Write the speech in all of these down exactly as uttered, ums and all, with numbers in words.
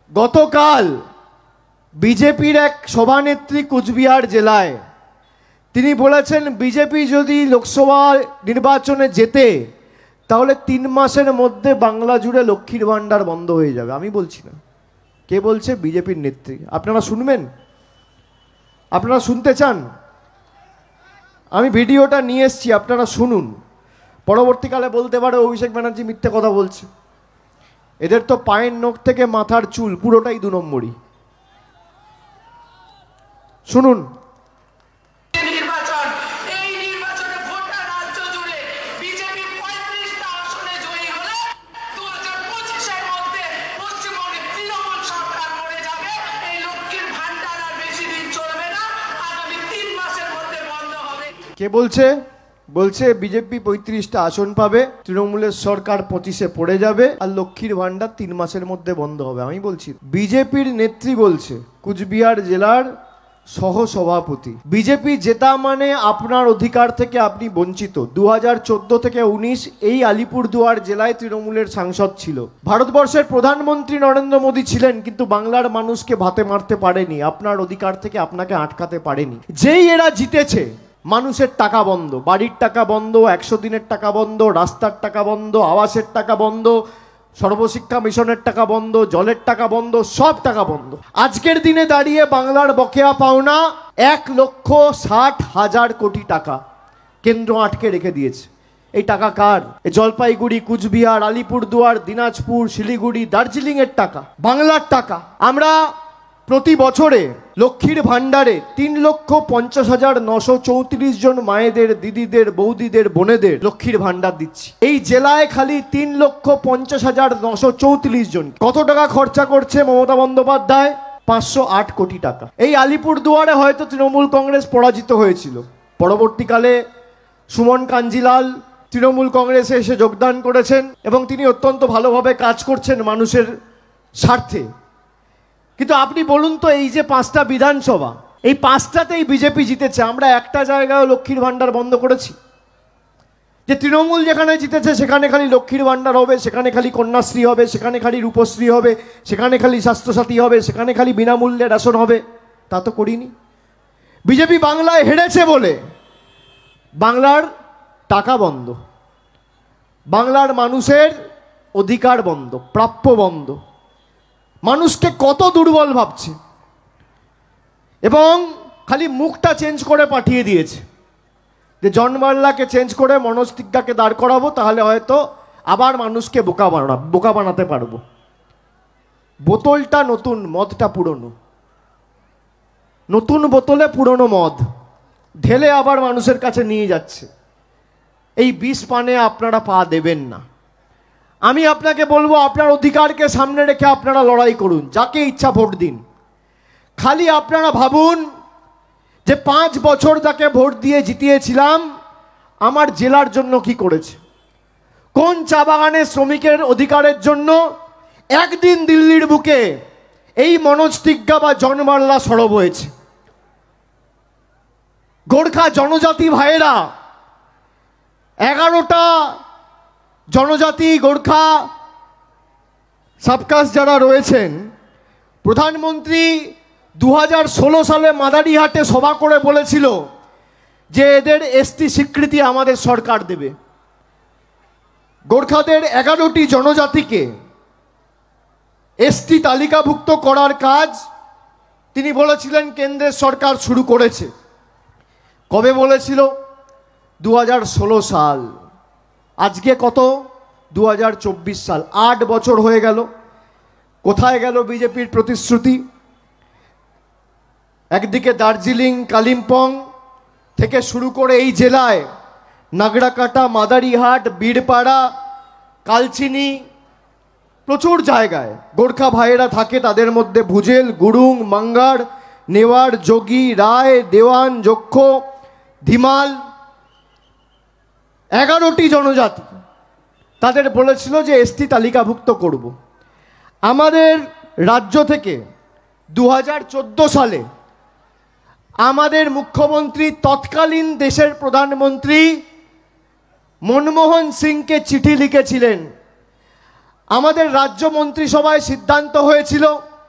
গতকাল বিজেপির এক সভানেত্রী কুচবিহার জেলায় তিনি বলেছেন বিজেপি যদি লোকসভা নির্বাচনে জেতে তাহলে তিন মাসের মধ্যে বাংলা জুড়ে লক্ষ্মীর ভাণ্ডার বন্ধ হয়ে যাবে। আমি বলছি না, কে বলছে? বিজেপির নেত্রী। আপনারা শুনবেন? আপনারা শুনতে চান? আমি ভিডিওটা নিয়ে এসেছি, আপনারা শুনুন। পরবর্তীকালে বলতে পারে অভিষেক ব্যানার্জি মিথ্যে কথা বলছে। এদের তো পায়ের নখ থেকে মাথার চুল পুরোটাই দু নম্বরই। শুনুন। কে বলছে? বলছে বিজেপি পঁয়ত্রিশটা আসন পাবে, তৃণমূলের সরকার পঁচিশে পড়ে যাবে, আর লক্ষ্মীর ভাণ্ডার তিন মাসের মধ্যে বন্ধ হবে। আমি বলছি বিজেপির নেত্রী বলছে, কুচবিহার জেলার সহ সভাপতি। বিজেপি জেতা মানে আপনার অধিকার থেকে আপনি বঞ্চিত। দু হাজার চোদ্দ থেকে উনিশ এই আলিপুরদুয়ার জেলায় তৃণমূলের সাংসদ ছিল। ভারতবর্ষের প্রধানমন্ত্রী নরেন্দ্র মোদী ছিলেন, কিন্তু বাংলার মানুষকে ভাতে মারতে পারেনি, আপনার অধিকার থেকে আপনাকে আটকাতে পারেনি। যেই এরা জিতেছে, মানুষের টাকা বন্ধ, বাড়ির টাকা বন্ধ, একশো দিনের টাকা বন্ধ, রাস্তার টাকা বন্ধ, আবাসের টাকা বন্ধ, সর্বশিক্ষা মিশনের টাকা বন্ধ, জলের টাকা বন্ধ, সব টাকা বন্ধ। আজকের দিনে দাঁড়িয়ে বাংলার বকেয়া পাওনা এক লক্ষ ষাট হাজার কোটি টাকা কেন্দ্র আটকে রেখে দিয়েছে। এই টাকা কার? জলপাইগুড়ি, কুচবিহার, আলিপুরদুয়ার, দিনাজপুর, শিলিগুড়ি, দার্জিলিং এর টাকা, বাংলার টাকা। আমরা প্রতি বছরে লক্ষ্মীর ভাণ্ডারে তিন লক্ষ পঞ্চাশ হাজার নশো চৌত্রিশ জন মায়েদের, দিদিদের, বৌদিদের, বোনেদের লক্ষ্মীর ভাণ্ডার দিচ্ছি। এই জেলায় খালি তিন লক্ষ পঞ্চাশ হাজার নশো চৌত্রিশ জন। কত টাকা খরচা করছে মমতা বন্দ্যোপাধ্যায়? পাঁচশো আট কোটি টাকা। এই আলিপুরদুয়ারে হয়তো তৃণমূল কংগ্রেস পরাজিত হয়েছিল, পরবর্তীকালে সুমন কাঞ্জিলাল তৃণমূল কংগ্রেসে এসে যোগদান করেছেন এবং তিনি অত্যন্ত ভালোভাবে কাজ করছেন মানুষের স্বার্থে। কিন্তু আপনি বলুন তো, এই যে পাঁচটা বিধানসভা, এই পাঁচটাতেই বিজেপি জিতেছে, আমরা একটা জায়গায় লক্ষ্মীর ভাণ্ডার বন্ধ করেছি? যে তৃণমূল যেখানে জিতেছে সেখানে খালি লক্ষ্মীর ভাণ্ডার হবে, সেখানে খালি কন্যাশ্রী হবে, সেখানে খালি রূপশ্রী হবে, সেখানে খালি স্বাস্থ্যসাথী হবে, সেখানে খালি বিনামূল্যে রেশন হবে, তা তো করিনি। বিজেপি বাংলায় হেরেছে বলে বাংলার টাকা বন্ধ, বাংলার মানুষের অধিকার বন্ধ, প্রাপ্য বন্ধ। মানুষকে কত দুর্বল ভাবছে এবং খালি মুখটা চেঞ্জ করে পাঠিয়ে দিয়েছে যে জন বার্লাকে চেঞ্জ করে মনোজ তিগ্গাকে দাঁড় করাবো, তাহলে হয়তো আবার মানুষকে বোকা বানা বোকা বানাতে পারবো। বোতলটা নতুন, মদটা পুরনো। নতুন বোতলে পুরনো মদ ঢেলে আবার মানুষের কাছে নিয়ে যাচ্ছে। এই বিষ পানে আপনারা পা দেবেন না। আমি আপনাকে বলবো, আপনার অধিকারকে সামনে রেখে আপনারা লড়াই করুন, যাকে ইচ্ছা ভোট দিন। খালি আপনারা ভাবুন যে পাঁচ বছর তাকে ভোট দিয়ে জিতিয়েছিলাম, আমার জেলার জন্য কি করেছে, কোন চা বাগানের শ্রমিকের অধিকারের জন্য একদিন দিল্লির বুকে এই মনোজ তিগ্গা বা জন বার্লা সরব হয়েছে। গোর্খা জনজাতি ভাইয়েরা, এগারোটা জনজাতি গোর্খা সাবকাস্ট যারা রয়েছেন, প্রধানমন্ত্রী দু হাজার ষোলো সালে মাদারিহাটে সভা করে বলেছিল যে এদের এসটি স্বীকৃতি আমাদের সরকার দেবে। গোর্খাদের এগারোটি জনজাতিকে এসটি তালিকাভুক্ত করার কাজ তিনি বলেছিলেন কেন্দ্রের সরকার শুরু করেছে। কবে বলেছিল? দু হাজার ষোলো সাল। আজকে কত? দু হাজার চব্বিশ সাল। আট বছর হয়ে গেল। কোথায় গেল বিজেপির প্রতিশ্রুতি? একদিকে দার্জিলিং, কালিম্পং থেকে শুরু করে এই জেলায় নাগড়াকাটা, মাদারিহাট, বীরপাড়া, কালচিনি, প্রচুর জায়গায় গোর্খা ভাইয়েরা থাকে। তাদের মধ্যে ভুজেল, গুরুং, মাঙ্গার, নেওয়ার, যোগী, রায়, দেওয়ান, যক্ষ, ধিমাল, এগারোটি জনজাতি। তাদের বলেছিল যে এসটি তালিকাভুক্ত করব। আমাদের রাজ্য থেকে দু হাজার চোদ্দো সালে আমাদের মুখ্যমন্ত্রী, তৎকালীন দেশের প্রধানমন্ত্রী মনমোহন সিংকে চিঠি লিখেছিলেন। আমাদের রাজ্য মন্ত্রিসভায় সিদ্ধান্ত হয়েছিল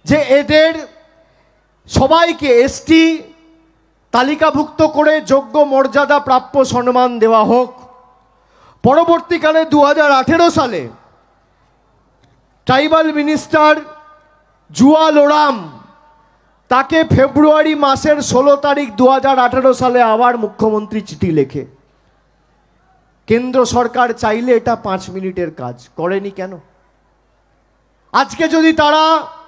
যে এদের সবাইকে এসটি তালিকাভুক্ত করে যোগ্য মর্যাদা প্রাপ্য সম্মান দেওয়া হোক। পরবর্তীকালে দু হাজার আঠেরো সালে ট্রাইবাল মিনিস্টার জুয়াল ওরাম তাকে ফেব্রুয়ারি মাসের ষোলো তারিখ দু হাজার আঠেরো সালে আবার মুখ্যমন্ত্রী চিঠি লেখে। কেন্দ্র সরকার চাইলে এটা পাঁচ মিনিটের কাজ, করেনি কেন? আজকে যদি তারা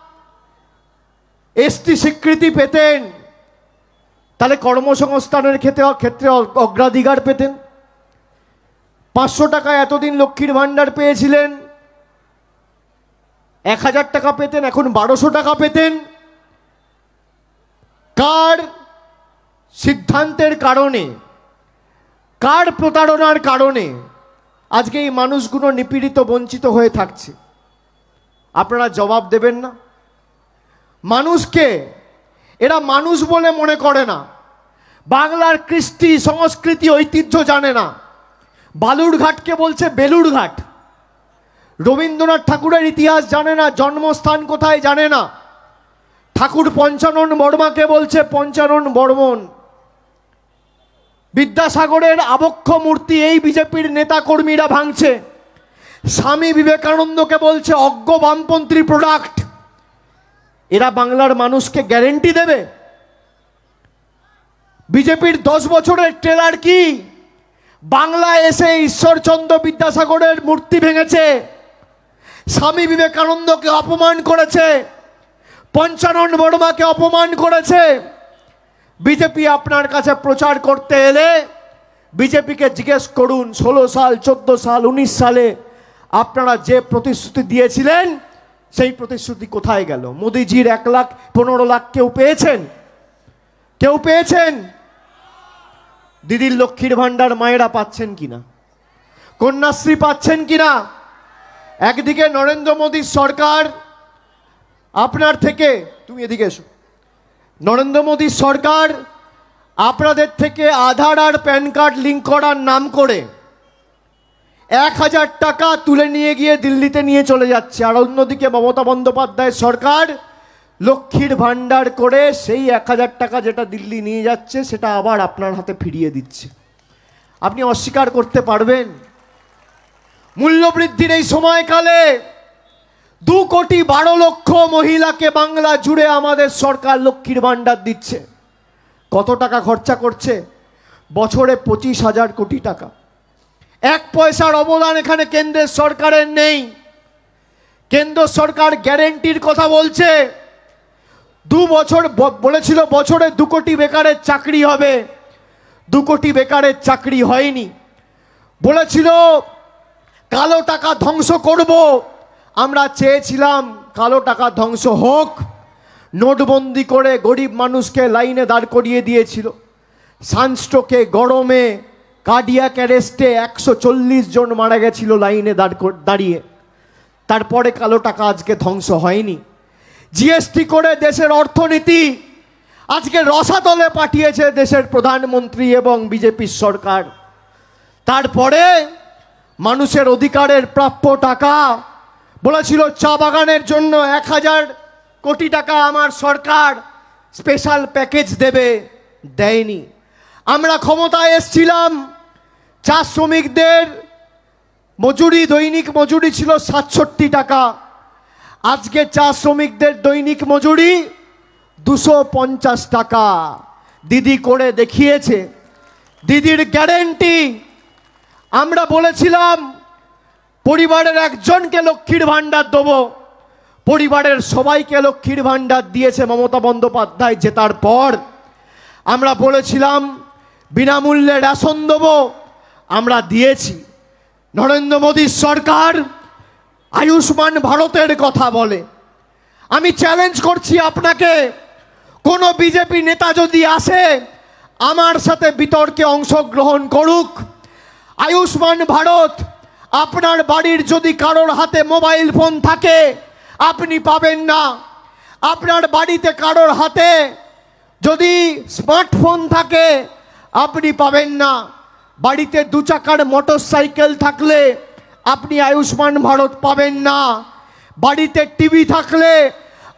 এসটি স্বীকৃতি পেতেন তাহলে কর্মসংস্থানের ক্ষেত্রে ক্ষেত্রে অগ্রাধিকার পেতেন। পাঁচশো টাকা এতদিন লক্ষ্মীর ভাণ্ডার পেয়েছিলেন, এক হাজার টাকা পেতেন, এখন বারোশো টাকা পেতেন। কার সিদ্ধান্তের কারণে, কার প্রতারণার কারণে আজকে এই মানুষগুলো নিপীড়িত বঞ্চিত হয়ে থাকছে? আপনারা জবাব দেবেন না? মানুষকে এরা মানুষ বলে মনে করে না, বাংলার কৃষ্টি সংস্কৃতি ঐতিহ্য জানে না। বালুরঘাটকে বলছে বেলুরঘাট, রবীন্দ্রনাথ ঠাকুরের ইতিহাস জানে না, জন্মস্থান কোথায় জানে না। ঠাকুর পঞ্চানন বর্মাকে বলছে পঞ্চানন বর্মন। বিদ্যাসাগরের আবক্ষ মূর্তি এই বিজেপির নেতা কর্মীরা ভাঙছে। স্বামী বিবেকানন্দকে বলছে অজ্ঞ বামপন্থী প্রোডাক্ট। এরা বাংলার মানুষকে গ্যারেন্টি দেবে? বিজেপির দশ বছরের ট্রেলার কি? বাংলায় এসে ঈশ্বরচন্দ্র বিদ্যাসাগরের মূর্তি ভেঙেছে, স্বামী বিবেকানন্দকে অপমান করেছে, পঞ্চানন বর্মাকে অপমান করেছে। বিজেপি আপনার কাছে প্রচার করতে এলে বিজেপিকে জিজ্ঞেস করুন ষোলো সাল, চোদ্দ সাল, উনিশ সালে আপনারা যে প্রতিশ্রুতি দিয়েছিলেন সেই প্রতিশ্রুতি কোথায় গেল? মোদিজির এক লাখ পনেরো লাখ কেউ পেয়েছেন? কেউ পেয়েছেন? দিদির লক্ষ্মীর ভাণ্ডার মায়েরা পাচ্ছেন কিনা? কন্যাশ্রী পাচ্ছেন কিনা? একদিকে নরেন্দ্র মোদীর সরকার আপনার থেকে, তুমি এদিকে এসো, নরেন্দ্র মোদীর সরকার আপনাদের থেকে আধার আর প্যান কার্ড লিঙ্ক করার নাম করে এক হাজার টাকা তুলে নিয়ে গিয়ে দিল্লিতে নিয়ে চলে যাচ্ছে। আর অন্যদিকে মমতা বন্দ্যোপাধ্যায়ের সরকার লক্ষ্মীর ভাণ্ডার করে সেই এক হাজার টাকা যেটা দিল্লি নিয়ে যাচ্ছে সেটা আবার আপনার হাতে ফিরিয়ে দিচ্ছে। আপনি অস্বীকার করতে পারবেন? মূল্যবৃদ্ধির এই সময়কালে দু কোটি বারো লক্ষ মহিলাকে বাংলা জুড়ে আমাদের সরকার লক্ষ্মীর ভাণ্ডার দিচ্ছে। কত টাকা খরচা করছে? বছরে পঁচিশ হাজার কোটি টাকা। এক পয়সার অবদান এখানে কেন্দ্রের সরকারের নেই। কেন্দ্র সরকার গ্যারেন্টির কথা বলছে, দু বছর বলেছিল বছরে দু কোটি বেকারের চাকরি হবে, দু কোটি বেকারের চাকরি হয়নি। বলেছিল কালো টাকা ধ্বংস করব, আমরা চেয়েছিলাম কালো টাকা ধ্বংস হোক। নোটবন্দি করে গরিব মানুষকে লাইনে দাঁড় করিয়ে দিয়েছিল। সানস্ট্রোকে, গরমে, কার্ডিয়াক অ্যারেস্টে একশো চল্লিশ জন মারা গেছিল লাইনে দাঁড় দাঁড়িয়ে। তারপরে কালো টাকা আজকে ধ্বংস হয়নি। জিএসটি করে দেশের অর্থনীতি আজকে রসাতলে পাঠিয়েছে দেশের প্রধানমন্ত্রী এবং বিজেপির সরকার। তারপরে মানুষের অধিকারের প্রাপ্য টাকা বলেছিল চা বাগানের জন্য এক হাজার কোটি টাকা আমার সরকার স্পেশাল প্যাকেজ দেবে, দেয়নি। আমরা ক্ষমতায় এসছিলাম, চা শ্রমিকদের মজুরি, দৈনিক মজুরি ছিল সাতষট্টি টাকা। আজকে চা শ্রমিকদের দৈনিক মজুরি দুশো পঞ্চাশ টাকা। দিদি করে দেখিয়েছে, দিদির গ্যারেন্টি। আমরা বলেছিলাম পরিবারের একজনকে লক্ষ্মীর ভাণ্ডার দেবো, পরিবারের সবাইকে লক্ষ্মীর ভাণ্ডার দিয়েছে মমতা বন্দ্যোপাধ্যায় জেতার পর। আমরা বলেছিলাম বিনামূল্যে রেশন দেবো, আমরা দিয়েছি। নরেন্দ্র মোদীর সরকার আয়ুষ্মান ভারতের কথা বলে। আমি চ্যালেঞ্জ করছি আপনাকে, কোনো বিজেপি নেতা যদি আসে আমার সাথে বিতর্কে অংশগ্রহণ করুক। আয়ুষ্মান ভারত, আপনার বাড়ির যদি কারোর হাতে মোবাইল ফোন থাকে আপনি পাবেন না। আপনার বাড়িতে কারোর হাতে যদি স্মার্টফোন থাকে আপনি পাবেন না। বাড়িতে দু চাকার মোটর সাইকেল থাকলে আপনি আয়ুষ্মান ভারত পাবেন না। বাড়িতে টিভি থাকলে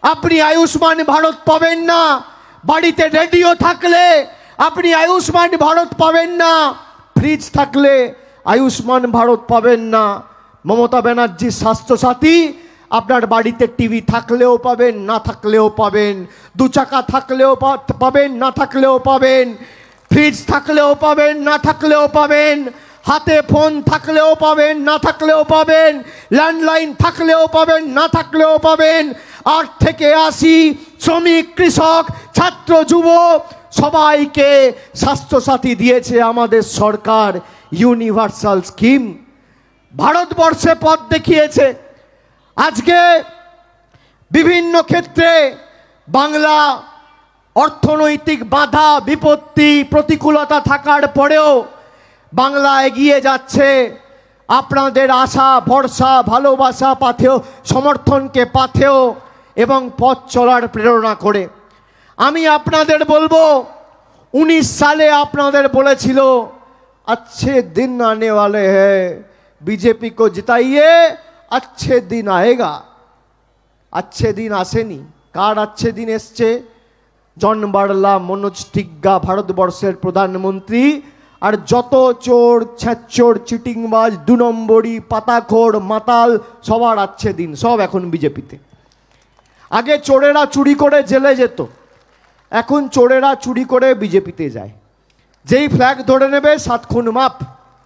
আপনি আয়ুষ্মান ভারত পাবেন না। বাড়িতে রেডিও থাকলে আপনি আয়ুষ্মান ভারত পাবেন না। ফ্রিজ থাকলে আয়ুষ্মান ভারত পাবেন না। মমতা ব্যানার্জির স্বাস্থ্যসাথী আপনার বাড়িতে টিভি থাকলেও পাবেন, না থাকলেও পাবেন। দু চাকা থাকলেও পাবেন, না থাকলেও পাবেন। ফ্রিজ থাকলেও পাবেন, না থাকলেও পাবেন। হাতে ফোন থাকলেও পাবেন, না থাকলেও পাবেন। ল্যান্ডলাইন থাকলেও পাবেন, না থাকলেও পাবেন। আট থেকে আশি শ্রমিক, কৃষক, ছাত্র, যুব সবাইকে স্বাস্থ্যসাথী দিয়েছে আমাদের সরকার। ইউনিভার্সাল স্কিম ভারতবর্ষে পথ দেখিয়েছে। আজকে বিভিন্ন ক্ষেত্রে বাংলা অর্থনৈতিক বাধা, বিপত্তি, প্রতিকূলতা থাকার পরেও বাংলা এগিয়ে যাচ্ছে আপনাদের আশা, ভরসা, ভালোবাসা পাথেও, সমর্থনকে পাথেও এবং পথ চলার প্রেরণা করে। আমি আপনাদের বলবো, উনিশ সালে আপনাদের বলেছিল अच्छे दिन आने वाले हैं, बीजेपी को जिताइए, अच्छे दिन आएगा। अच्छे दिन আসেনি। কার अच्छे दिन এসছে? জন বার্লা, মনোজ টিগ্গা ভারতবর্ষের প্রধানমন্ত্রী, আর যত চোর, ছ্যাঁচোর, চিটিংবাজ, দু নম্বরি, পাতাখোর, মাতাল সবার अच्छे दिन সব এখন বিজেপিতে। আগে চোরেরা চুরি করে জেলে যেত, এখন চোরেরা চুরি করে বিজেপিতে যায়। যেই ফ্ল্যাগ ধরে নেবে সাত খুন মাপ।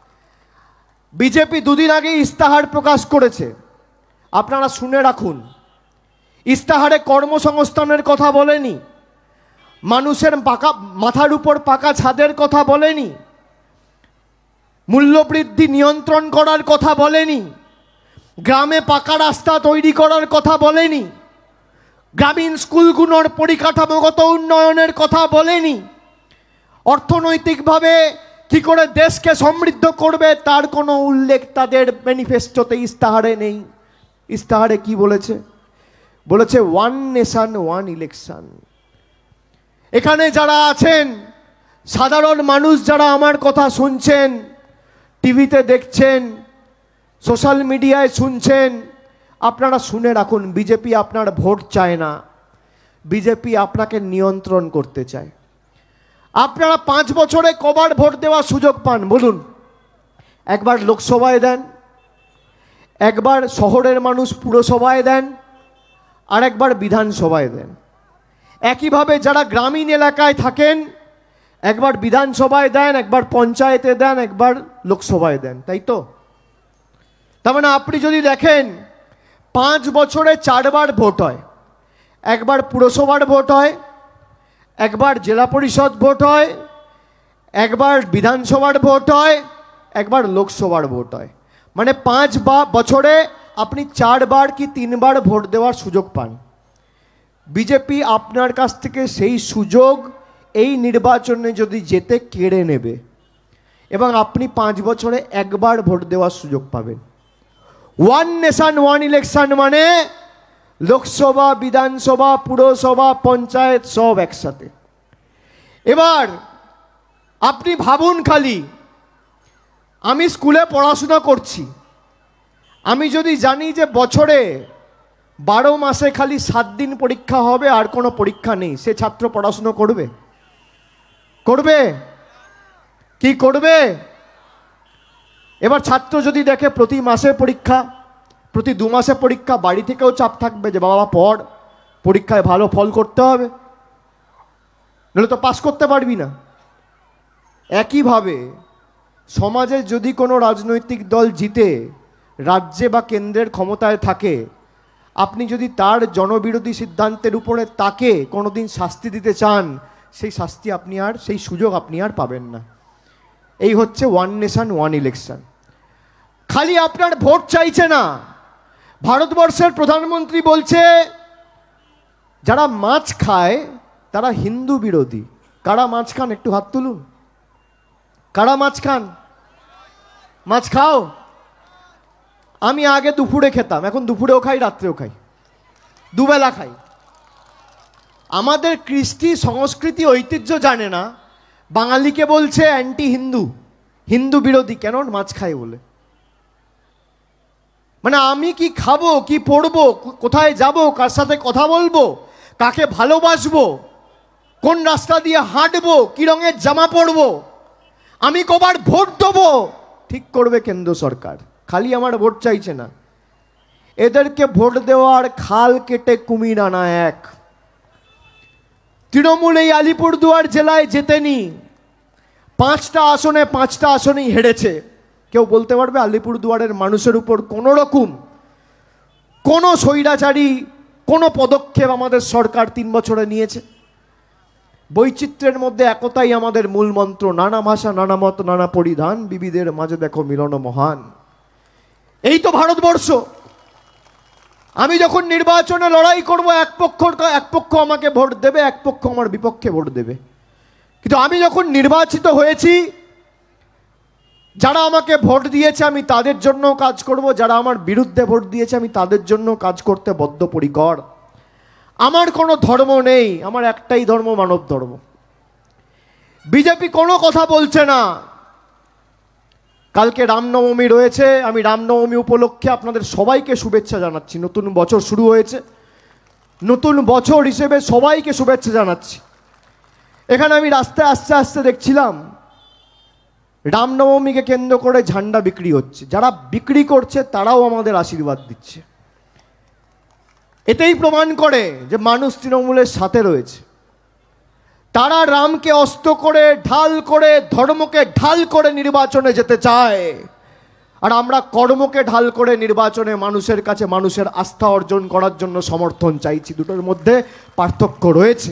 বিজেপি দুদিন আগে ইস্তাহার প্রকাশ করেছে, আপনারা শুনে রাখুন। ইস্তাহারে কর্মসংস্থানের কথা বলেনি, মানুষের পাকা মাথার উপর পাকা ছাদের কথা বলেনি, মূল্যবৃদ্ধি নিয়ন্ত্রণ করার কথা বলেনি, গ্রামে পাকা রাস্তা তৈরি করার কথা বলেনি, গ্রামীণ স্কুলগুলোর পরিকাঠামোগত উন্নয়নের কথা বলেনি, অর্থনৈতিকভাবে কি করে দেশকে সমৃদ্ধ করবে তার কোনো উল্লেখ তাদের ম্যানিফেস্টোতে, ইস্তাহারে নেই। ইস্তাহারে কি বলেছে? বলেছে ওয়ান নেশন ওয়ান ইলেকশন। এখানে যারা আছেন সাধারণ মানুষ, যারা আমার কথা শুনছেন, টিভিতে দেখছেন, সোশ্যাল মিডিয়ায় শুনছেন, আপনারা শুনে রাখুন, বিজেপি আপনার ভোট চায় না, বিজেপি আপনাকে নিয়ন্ত্রণ করতে চায়। আপনারা পাঁচ বছরে কবার ভোট দেওয়ার সুযোগ পান বলুন? একবার লোকসভায় দেন, একবার শহরের মানুষ পুরসভায় দেন, আর একবার বিধানসভায় দেন। একইভাবে যারা গ্রামীণ এলাকায় থাকেন একবার বিধানসভায় দেন, একবার পঞ্চায়েতে দেন, একবার লোকসভায় দেন, তাই তো? তার মানে আপনি যদি দেখেন পাঁচ বছরে চারবার ভোট হয়। একবার পুরসভার ভোট হয়, একবার জেলা পরিষদ ভোট হয়, একবার বিধানসভার ভোট হয়, একবার লোকসভার ভোট হয়। মানে পাঁচ বা বছরে আপনি চারবার কি তিনবার ভোট দেওয়ার সুযোগ পান। বিজেপি আপনার কাছ থেকে সেই সুযোগ এই নির্বাচনে যদি যেতে কেড়ে নেবে এবং আপনি পাঁচ বছরে একবার ভোট দেওয়ার সুযোগ পাবেন। ওয়ান নেশন ওয়ান ইলেকশন মানে লোকসভা, বিধানসভা, পুরসভা, পঞ্চায়েত সব একসাথে। এবার আপনি ভাবুন, খালি আমি স্কুলে পড়াশোনা করছি, আমি যদি জানি যে বছরে বারো মাসে খালি সাত দিন পরীক্ষা হবে আর কোনো পরীক্ষা নেই, সে ছাত্র পড়াশোনা করবে? করবে কি করবে? এবার ছাত্র যদি দেখে প্রতি মাসে পরীক্ষা, প্রতি দু মাসে পরীক্ষা, বাড়ি থেকেও চাপ থাকবে যে বাবা পড়, পরীক্ষায় ভালো ফল করতে হবে, নাহলে তো পাস করতে পারবি না। একইভাবে সমাজে যদি কোনো রাজনৈতিক দল জিতে রাজ্যে বা কেন্দ্রের ক্ষমতায় থাকে, আপনি যদি তার জনবিরোধী সিদ্ধান্তের উপরে তাকে কোনোদিন শাস্তি দিতে চান, সেই শাস্তি আপনি আর, সেই সুযোগ আপনি আর পাবেন না। এই হচ্ছে ওয়ান নেশন ওয়ান ইলেকশন। খালি আপনার ভোট চাইছে না, ভারতবর্ষের প্রধানমন্ত্রী বলছে যারা মাছ খায় তারা হিন্দু বিরোধী। কারা মাছ খান একটু হাত তুলুন। কারা মাছ খান? মাছ খাও? আমি আগে দুপুরে খেতাম, এখন দুপুরেও খাই, রাত্রেও খাই, দুবেলা খাই। আমাদের কৃষ্টি সংস্কৃতি ঐতিহ্য জানে না, বাঙালিকে বলছে অ্যান্টি হিন্দু, হিন্দু বিরোধী। কেন? মাছ খায় বলে। মানে আমি কি খাবো, কি পড়বো, কোথায় যাব, কার সাথে কথা বলবো, কাকে ভালোবাসবো, কোন রাস্তা দিয়ে হাঁটবো, কি রঙের জামা পরবো, আমি কবার ভোট দেবো ঠিক করবে কেন্দ্র সরকার। খালি আমার ভোট চাইছে না, এদেরকে ভোট দেওয়ার খাল কেটে কুমির আনা এক। তৃণমূল এই আলিপুরদুয়ার জেলায় জেতেনি, পাঁচটা আসনে পাঁচটা আসনেই হেরেছে। কেউ বলতে পারবে আলিপুরদুয়ারের মানুষের উপর কোনো রকম কোনো স্বৈরাচারী কোনো পদক্ষেপ আমাদের সরকার তিন বছরে নিয়েছে? বৈচিত্র্যের মধ্যে একতাই আমাদের মূল মন্ত্র, নানা ভাষা নানা মত নানা পরিধান, বিবিধের মাঝে দেখো মিলন মহান। এই তো ভারতবর্ষ। আমি যখন নির্বাচনে লড়াই করব, এক পক্ষ এক পক্ষ আমাকে ভোট দেবে, এক পক্ষ আমার বিপক্ষে ভোট দেবে। কিন্তু আমি যখন নির্বাচিত হয়েছি, যারা আমাকে ভোট দিয়েছে আমি তাদের জন্য কাজ করব, যারা আমার বিরুদ্ধে ভোট দিয়েছে আমি তাদের জন্য কাজ করতে বদ্ধপরিকর। আমার কোনো ধর্ম নেই, আমার একটাই ধর্ম, মানব ধর্ম। বিজেপি কোনো কথা বলছে না। কালকে রামনবমী রয়েছে, আমি রামনবমী উপলক্ষে আপনাদের সবাইকে শুভেচ্ছা জানাচ্ছি। নতুন বছর শুরু হয়েছে, নতুন বছর হিসেবে সবাইকে শুভেচ্ছা জানাচ্ছি। এখানে আমি রাস্তায় আস্তে আস্তে দেখছিলাম রামনবমীকে কেন্দ্র করে ঝান্ডা বিক্রি হচ্ছে। যারা বিক্রি করছে তারাও আমাদের আশীর্বাদ দিচ্ছে। এটাই প্রমাণ করে যে মানুষ তৃণমূলের সাথে রয়েছে। তারা রামকে অস্ত্র করে ঢাল করে ধর্মকে ঢাল করে নির্বাচনে যেতে চায়, আর আমরা কর্মকে ঢাল করে নির্বাচনে মানুষের কাছে মানুষের আস্থা অর্জন করার জন্য সমর্থন চাইছি। দুটোর মধ্যে পার্থক্য রয়েছে।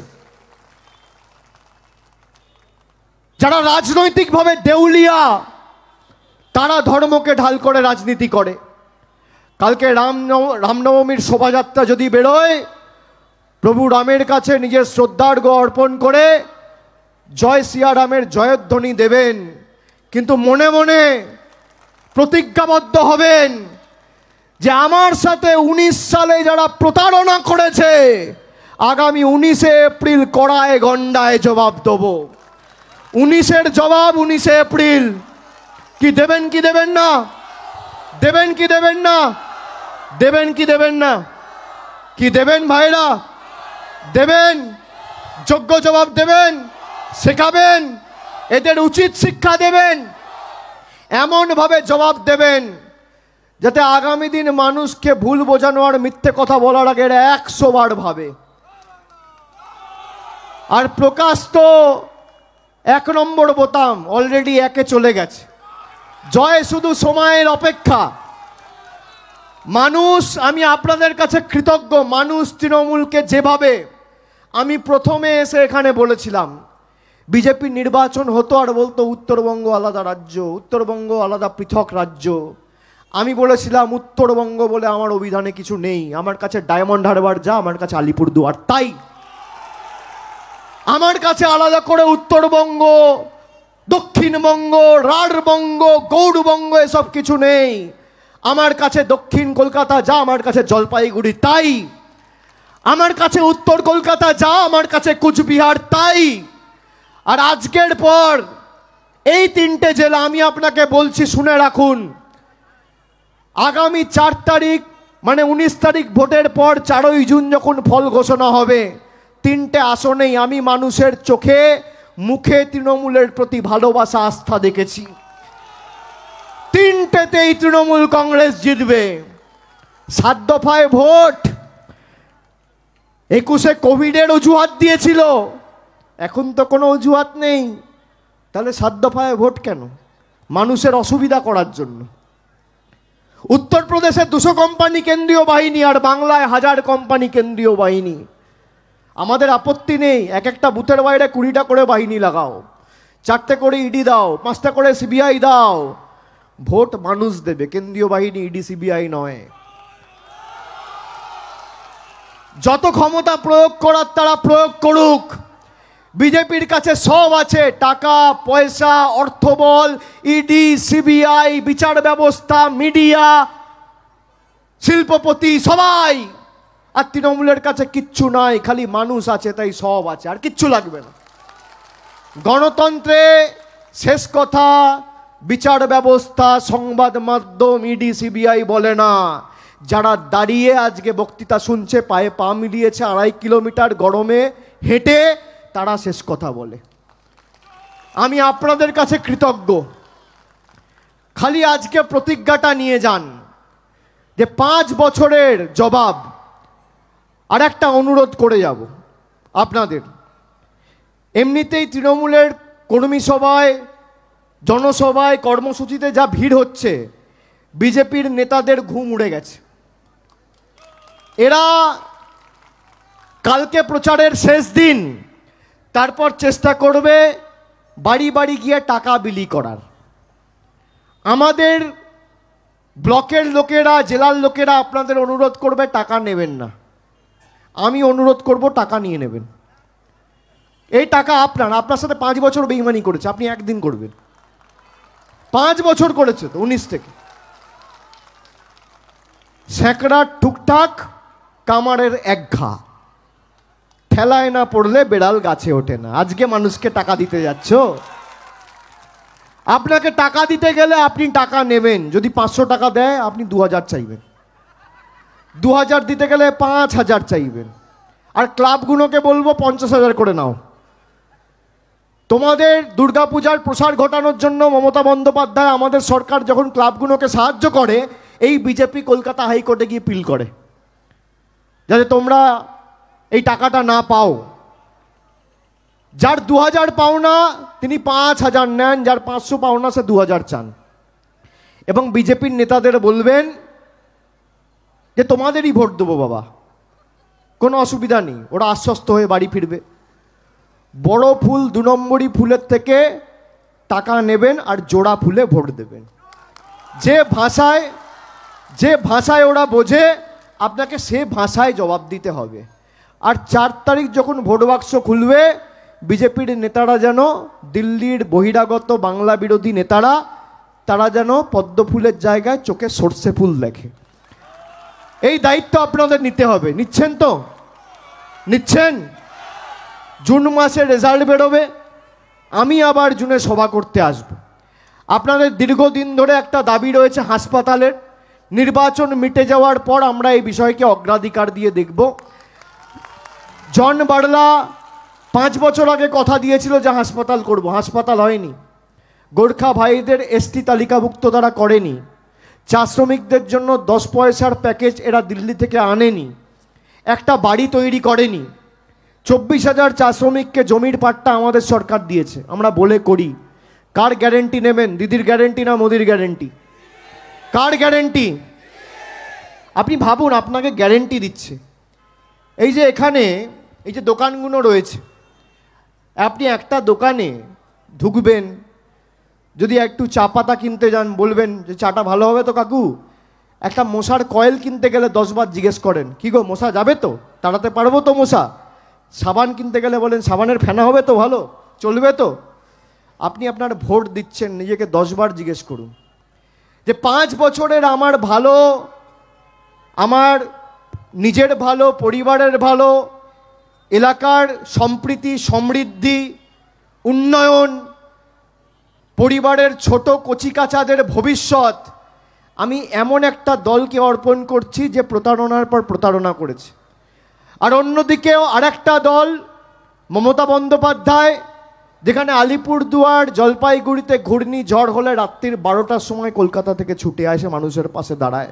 যারা রাজনৈতিকভাবে দেউলিয়া তারা ধর্মকে ঢাল করে রাজনীতি করে। কালকে রাম রামনবমীর শোভাযাত্রা যদি বেরোয়, প্রভু রামের কাছে নিজের শ্রদ্ধার্ঘ অর্পণ করে জয় সিয়ারামের জয়ধ্বনি দেবেন, কিন্তু মনে মনে প্রতিজ্ঞাবদ্ধ হবেন যে আমার সাথে উনিশ সালে যারা প্রতারণা করেছে আগামী উনিশে এপ্রিল কড়ায় গন্ডায় জবাব দেব। উনিশের জবাব উনিশে এপ্রিল। কি দেবেন কি দেবেন না? দেবেন কি দেবেন না? দেবেন কি দেবেন না? কি দেবেন ভাইরা? দেবেন, যোগ্য জবাব দেবেন, শেখাবেন, এদের উচিত শিক্ষা দেবেন, এমনভাবে জবাব দেবেন যাতে আগামী দিন মানুষকে ভুল বোঝানো আর মিথ্যে কথা বলার আগে একশো বার ভাবে। আর প্রকাশ তো এক নম্বর বোতাম, অলরেডি একে চলে গেছে। জয় শুধু সময়ের অপেক্ষা। মানুষ, আমি আপনাদের কাছে কৃতজ্ঞ, মানুষ তৃণমূলকে যেভাবে, আমি প্রথমে এসে এখানে বলেছিলাম বিজেপি নির্বাচন হতো আর বলতো উত্তরবঙ্গ আলাদা রাজ্য, উত্তরবঙ্গ আলাদা পৃথক রাজ্য। আমি বলেছিলাম উত্তরবঙ্গ বলে আমার অভিধানে কিছু নেই, আমার কাছে ডায়মন্ড হারবার যা, আমার কাছে আলিপুরদুয়ার তাই। আমার কাছে আলাদা করে উত্তরবঙ্গ, দক্ষিণবঙ্গ, রাঢ়বঙ্গ, গৌড়বঙ্গ এসব কিছু নেই। আমার কাছে দক্ষিণ কলকাতা যা, আমার কাছে জলপাইগুড়ি তাই। আমার কাছে উত্তর কলকাতা যা, আমার কাছে কুচবিহার তাই। আর আজকের পর এই তিনটে জেলা আমি আপনাকে বলছি, শুনে রাখুন, আগামী চার তারিখ মানে উনিশ তারিখ ভোটের পর চারই জুন যখন ফল ঘোষণা হবে, তিনটে আসনেই আমি মানুষের চোখে মুখে তৃণমূলের প্রতি ভালোবাসা আস্থা দেখেছি। তিনটেতেই তৃণমূল কংগ্রেস জিতবে। সাত দফায় ভোট একুশে কোভিডের অজুহাত দিয়েছিল, এখন তো কোনো অজুহাত নেই, তাহলে সাত দফায় ভোট কেন? মানুষের অসুবিধা করার জন্য। উত্তরপ্রদেশে দুশো কোম্পানি কেন্দ্রীয় বাহিনী আর বাংলায় হাজার কোম্পানি কেন্দ্রীয় বাহিনী। আমাদের আপত্তি নেই, এক একটা বুথের বাইরে কুড়িটা করে বাহিনী লাগাও, চারটে করে ইডি দাও, পাঁচটা করে সিবিআই দাও। ভোট মানুষ দেবে, কেন্দ্রীয় বাহিনী ইডি সিবিআই নয়। যত ক্ষমতা প্রয়োগ করার তারা প্রয়োগ করুক। বিজেপির কাছে সব আছে, টাকা পয়সা, অর্থবল, ইডি সিবিআই, বিচার ব্যবস্থা, মিডিয়া, শিল্পপতি, সবাই। আর তৃণমূলের কাছে কিচ্ছু নাই, খালি মানুষ আছে, তাই সব আছে, আর কিচ্ছু লাগবে না। গণতন্ত্রে শেষ কথা বিচার ব্যবস্থা, সংবাদ মাধ্যম, ইডি, সিবিআই বলে না। যারা দাঁড়িয়ে আজকে বক্তৃতা শুনছে, পায়ে পা মিলিয়েছে, আড়াই কিলোমিটার গরমে হেঁটে, তারা শেষ কথা বলে। আমি আপনাদের কাছে কৃতজ্ঞ। খালি আজকে প্রতিজ্ঞাটা নিয়ে যান যে পাঁচ বছরের জবাব। আর একটা অনুরোধ করে যাব আপনাদের, এমনিতেই তৃণমূলের কর্মী সভায়, জনসভায়, কর্মসূচিতে যা ভিড় হচ্ছে, বিজেপির নেতাদের ঘুম উড়ে গেছে। এরা কালকে প্রচারের শেষ দিন, তারপর চেষ্টা করবে বাড়ি বাড়ি গিয়ে টাকা বিলি করার। আমাদের ব্লকের লোকেরা, জেলার লোকেরা আপনাদের অনুরোধ করবে টাকা নেবেন না। আমি অনুরোধ করব টাকা নিয়ে নেবেন। এই টাকা আপনার, আপনার সাথে পাঁচ বছর বেইমানি করেছে, আপনি একদিন করবেন। পাঁচ বছর করেছে তো, উনিশ থেকে। স্যাঁকড়ার টুকটাক, কামারের এক ঘা, ঠেলায় না পড়লে বেড়াল গাছে ওঠে না। আজকে মানুষকে টাকা দিতে যাচ্ছ। আপনাকে টাকা দিতে গেলে আপনি টাকা নেবেন। যদি পাঁচশো টাকা দেয়, আপনি দু হাজার চাইবেন। দু হাজার দিতে গেলে পাঁচ হাজার চাইবেন। আর ক্লাবগুলোকে বলবো পঞ্চাশ হাজার করে নাও। তোমাদের দুর্গাপূজার প্রসার ঘটানোর জন্য মমতা বন্দ্যোপাধ্যায়, আমাদের সরকার যখন ক্লাবগুলোকে সাহায্য করে, এই বিজেপি কলকাতা হাইকোর্টে গিয়ে পিল করে যাতে তোমরা এই টাকাটা না পাও। যার দু হাজার পাওনা তিনি পাঁচ হাজার নেন, যার পাঁচশো পাওনা সে দু হাজার চান। এবং বিজেপির নেতাদের বলবেন যে তোমাদেরই ভোট দেবো বাবা, কোনো অসুবিধা নেই। ওরা আশ্বস্ত হয়ে বাড়ি ফিরবে। বড় ফুল, দু নম্বরই ফুলের থেকে টাকা নেবেন আর জোড়া ফুলে ভোট দেবেন। যে ভাষায় যে ভাষায় ওরা বোঝে, আপনাকে সে ভাষায় জবাব দিতে হবে। আর চার তারিখ যখন ভোট বাক্স খুলবে, বিজেপির নেতারা যেন, দিল্লির বহিরাগত বাংলা বিরোধী নেতারা, তারা যেন পদ্ম ফুলের জায়গায় চোখে সর্ষে ফুল দেখে। এই দায়িত্ব আপনাদের নিতে হবে। নিচ্ছেন তো? নিচ্ছেন? জুন মাসে রেজাল্ট বেরোবে, আমি আবার জুনে সভা করতে আসব। আপনাদের দীর্ঘদিন ধরে একটা দাবি রয়েছে হাসপাতালের। নির্বাচন মিটে যাওয়ার পর আমরা এই বিষয়কে অগ্রাধিকার দিয়ে দেখব। জন বার্লা পাঁচ বছর আগে কথা দিয়েছিল যে হাসপাতাল করব, হাসপাতাল হয়নি। গোর্খা ভাইদের এসটি তালিকাভুক্ত তারা করেনি। চা শ্রমিকদের জন্য দশ পয়সার প্যাকেজ এরা দিল্লি থেকে আনেনি। একটা বাড়ি তৈরি করেনি। চব্বিশ হাজার চা শ্রমিককে জমির পাট্টা আমাদের সরকার দিয়েছে। আমরা বলে করি, কার গ্যারেন্টি নেবেন? দিদির গ্যারেন্টি না মোদির গ্যারেন্টি? কার গ্যারেন্টি? আপনি ভাবুন, আপনাকে গ্যারেন্টি দিচ্ছে। এই যে এখানে এই যে দোকানগুলো রয়েছে, আপনি একটা দোকানে ঢুকবেন, যদি একটু চা পাতা কিনতে যান, বলবেন যে চাটা ভালো হবে তো কাকু? একটা মশার কয়েল কিনতে গেলে দশবার জিজ্ঞেস করেন, কি গো মশা যাবে তো? তাড়াতে পারবো তো মশা? সাবান কিনতে গেলে বলেন সাবানের ফেনা হবে তো, ভালো চলবে তো? আপনি আপনার ভোট দিচ্ছেন, নিজেকে দশবার জিজ্ঞেস করুন যে পাঁচ বছরের আমার ভালো, আমার নিজের ভালো, পরিবারের ভালো, এলাকার সম্প্রীতি, সমৃদ্ধি, উন্নয়ন, পরিবারের ছোট কচিকাচাদের ভবিষ্যৎ, আমি এমন একটা দলকে অর্পণ করছি যে প্রতারণার পর প্রতারণা করেছে। আর অন্যদিকেও আরেকটা দল, মমতা বন্দ্যোপাধ্যায়, যেখানে আলিপুরদুয়ার, জলপাইগুড়িতে ঘূর্ণি ঝড় হলে রাত্রির বারোটার সময় কলকাতা থেকে ছুটে আসে, মানুষের পাশে দাঁড়ায়।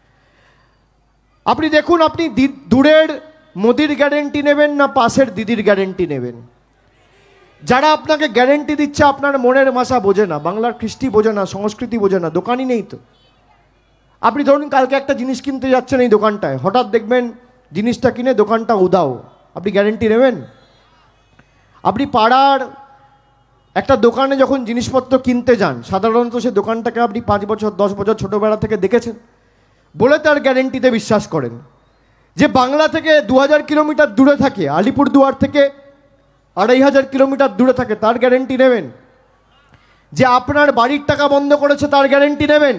আপনি দেখুন, আপনি দূরের মোদির গ্যারেন্টি নেবেন না পাশের দিদির গ্যারেন্টি নেবেন? যারা আপনাকে গ্যারেন্টি দিচ্ছে আপনার মনের ভাষা বোঝে না, বাংলার কৃষ্টি বোঝে না, সংস্কৃতি বোঝে না, দোকানই নেই তো। আপনি ধরুন কালকে একটা জিনিস কিনতে যাচ্ছেন এই দোকানটায়, হঠাৎ দেখবেন জিনিসটা কিনে দোকানটা উধাও, আপনি গ্যারেন্টি নেবেন? আপনি পাড়ার একটা দোকানে যখন জিনিসপত্র কিনতে যান, সাধারণত সে দোকানটাকে আপনি পাঁচ বছর দশ বছর ছোটোবেলা থেকে দেখেছেন বলে তার গ্যারেন্টিতে বিশ্বাস করেন। যে বাংলা থেকে দু হাজার কিলোমিটার দূরে থাকে, আলিপুরদুয়ার থেকে আড়াই হাজার কিলোমিটার দূরে থাকে, তার গ্যারেন্টি নেবেন? যে আপনার বাড়ির টাকা বন্ধ করেছে তার গ্যারেন্টি নেবেন?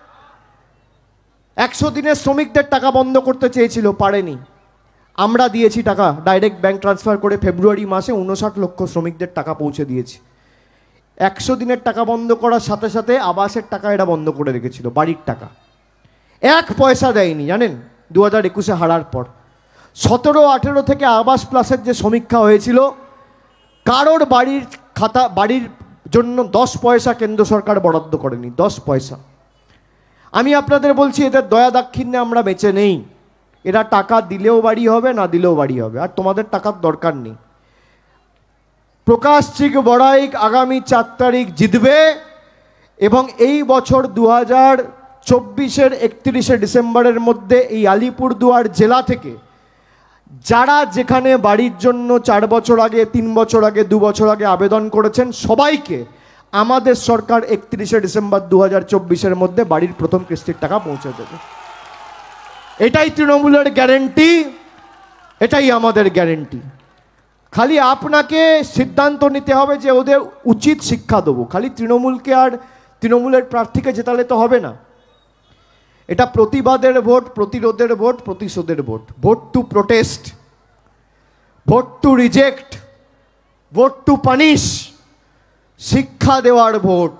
একশো দিনের শ্রমিকদের টাকা বন্ধ করতে চেয়েছিল, পারেনি। আমরা দিয়েছি টাকা, ডাইরেক্ট ব্যাংক ট্রান্সফার করে ফেব্রুয়ারি মাসে উনষাট লক্ষ শ্রমিকদের টাকা পৌঁছে দিয়েছি। একশো দিনের টাকা বন্ধ করার সাথে সাথে আবাসের টাকা এরা বন্ধ করে রেখেছিল, বাড়ির টাকা এক পয়সা দেয়নি জানেন। দু হাজার একুশে হারার পর সতেরো আঠেরো থেকে আবাস প্লাসের যে সমীক্ষা হয়েছিল, কারোর বাড়ির খাতা বাড়ির জন্য দশ পয়সা কেন্দ্র সরকার বরাদ্দ করেনি, দশ পয়সা। আমি আপনাদের বলছি, এদের দয়া দাক্ষিণ্যে আমরা বেঁচে নেই। এরা টাকা দিলেও বাড়ি হবে, না দিলেও বাড়ি হবে, আর তোমাদের টাকার দরকার নেই। প্রকাশ চিক বড়াইক আগামী চার তারিখ জিতবে এবং এই বছর দু হাজার চব্বিশের একত্রিশে ডিসেম্বরের মধ্যে এই আলিপুরদুয়ার জেলা থেকে যারা যেখানে বাড়ির জন্য চার বছর আগে, তিন বছর আগে, দু বছর আগে আবেদন করেছেন, সবাইকে আমাদের সরকার একত্রিশে ডিসেম্বর দু হাজার চব্বিশের মধ্যে বাড়ির প্রথম কিস্তির টাকা পৌঁছে দেবে। এটাই তৃণমূলের গ্যারেন্টি, এটাই আমাদের গ্যারেন্টি। খালি আপনাকে সিদ্ধান্ত নিতে হবে যে ওদের উচিত শিক্ষা দেবো। খালি তৃণমূলকে আর তৃণমূলের প্রার্থীকে জেতালে তো হবে না। এটা প্রতিবাদের ভোট, প্রতিরোধের ভোট, প্রতিশোধের vote. Vote to protest, vote to reject, vote to punish, শিক্ষা দেওয়ার ভোট।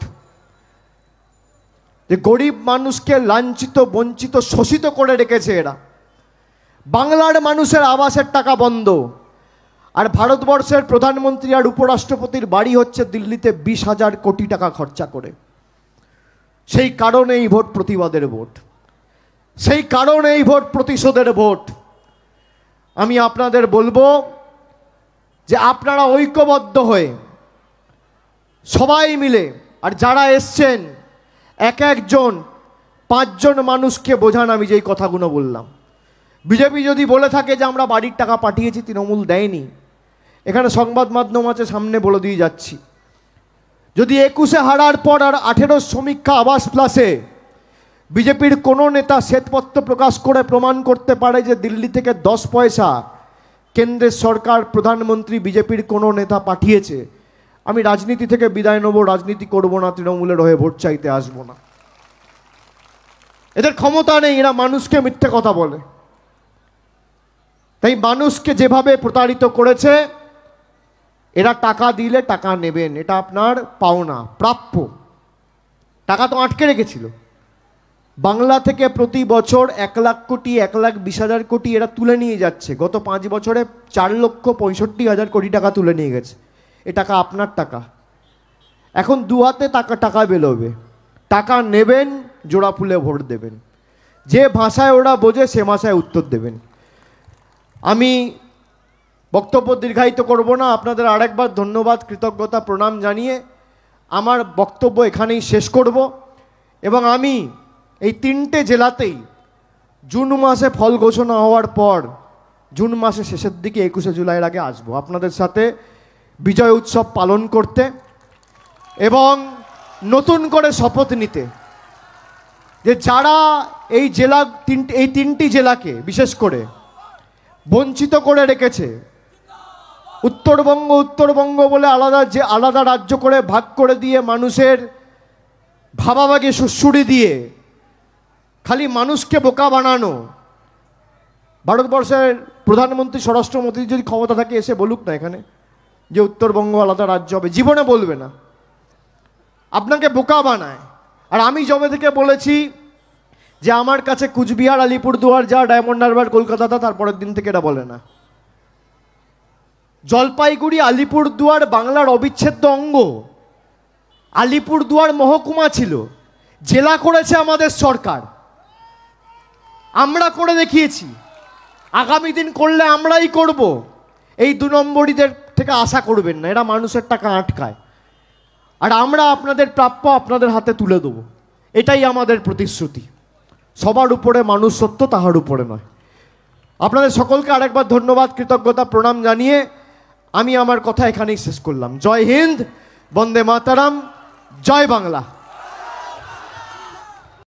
যে গরিব মানুষকে লাঞ্ছিত, বঞ্চিত, শোষিত করে রেখেছে এরা। বাংলার মানুষের আবাসের টাকা বন্ধ, আর ভারতবর্ষের প্রধানমন্ত্রী আর উপরাষ্ট্রপতির বাড়ি হচ্ছে দিল্লিতে বিশ হাজার কোটি টাকা খরচা করে। সেই কারণে এই ভোট প্রতিবাদের ভোট, সেই কারণে এই ভোট প্রতিশোধের ভোট। আমি আপনাদের বলবো যে আপনারা ঐক্যবদ্ধ হয়ে সবাই মিলে, আর যারা এসছেন এক একজন পাঁচজন মানুষকে বোঝান আমি যেই কথাগুলো বললাম। বিজেপি যদি বলে থাকে যে আমরা বাড়ির টাকা পাঠিয়েছি, তৃণমূল দেয়নি, এখানে সংবাদ মাধ্যম আছে, সামনে বলে দিয়ে যাচ্ছি। যদি একুশে হারার পর আর আঠেরো সমীক্ষা আবাস প্লাসে বিজেপির কোনো নেতা শ্বেতপত্র প্রকাশ করে প্রমাণ করতে পারে যে দিল্লি থেকে দশ পয়সা কেন্দ্রের সরকার, প্রধানমন্ত্রী, বিজেপির কোনো নেতা পাঠিয়েছে, আমি রাজনীতি থেকে বিদায় নেব, রাজনীতি করব না, তৃণমূলের হয়ে ভোট চাইতে আসবো না। এদের ক্ষমতা নেই, এরা মানুষকে মিথ্যে কথা বলে। তাই মানুষকে যেভাবে প্রতারিত করেছে, এরা টাকা দিলে টাকা নেবেন, এটা আপনার পাওনা, প্রাপ্য। টাকা তো আটকে রেখেছিল। বাংলা থেকে প্রতি বছর এক লাখ কোটি, এক লাখ বিশ হাজার কোটি এরা তুলে নিয়ে যাচ্ছে। গত পাঁচ বছরে চার লক্ষ পঁয়ষট্টি হাজার কোটি টাকা তুলে নিয়ে গেছে। এ টাকা আপনার টাকা। এখন দু হাতে টাকা টাকা বেরোবে, টাকা নেবেন, জোড়া ফুলে ভোট দেবেন। যে ভাষায় ওরা বোঝে সে ভাষায় উত্তর দেবেন। আমি বক্তব্য দীর্ঘায়িত করব না। আপনাদের আরেকবার ধন্যবাদ, কৃতজ্ঞতা, প্রণাম জানিয়ে আমার বক্তব্য এখানেই শেষ করব। এবং আমি এই তিনটে জেলাতেই জুন মাসে ফল ঘোষণা হওয়ার পর, জুন মাসের শেষের দিকে একুশে জুলাইয়ের আগে আসবো আপনাদের সাথে বিজয় উৎসব পালন করতে এবং নতুন করে শপথ নিতে যে যারা এই জেলা তিনটি এই তিনটি জেলাকে বিশেষ করে বঞ্চিত করে রেখেছে, উত্তরবঙ্গ উত্তরবঙ্গ বলে আলাদা যে আলাদা রাজ্য করে ভাগ করে দিয়ে মানুষের ভাবাভাগে সুড়সুড়ি দিয়ে খালি মানুষকে বোকা বানানো। ভারতবর্ষের প্রধানমন্ত্রী, স্বরাষ্ট্রমন্ত্রী যদি ক্ষমতা থাকে এসে বলুক না এখানে যে উত্তরবঙ্গ আলাদা রাজ্য হবে, জীবনে বলবে না, আপনাকে বোকা বানায়। আর আমি জবে থেকে বলেছি যে আমার কাছে কুচবিহার, আলিপুরদুয়ার যা, ডায়মন্ড হারবার, কলকাতা তা, তারপরের দিন থেকে এটা বলে না। জলপাইগুড়ি, আলিপুরদুয়ার বাংলার অবিচ্ছেদ্য অঙ্গ। আলিপুরদুয়ার মহকুমা ছিল, জেলা করেছে আমাদের সরকার, আমরা করে দেখিয়েছি, আগামী দিন করলে আমরাই করব। এই দু নম্বরীদের থেকে আশা করবেন না, এরা মানুষের টাকা আটকায়। আর আমরা আপনাদের প্রাপ্য আপনাদের হাতে তুলে দেবো, এটাই আমাদের প্রতিশ্রুতি। সবার উপরে মানুষ সত্য, তাহার উপরে নয়। আপনাদের সকলকে আরেকবার ধন্যবাদ, কৃতজ্ঞতা, প্রণাম জানিয়ে আমি আমার কথা এখানেই শেষ করলাম। জয় হিন্দ, বন্দে মাতারাম, জয় বাংলা।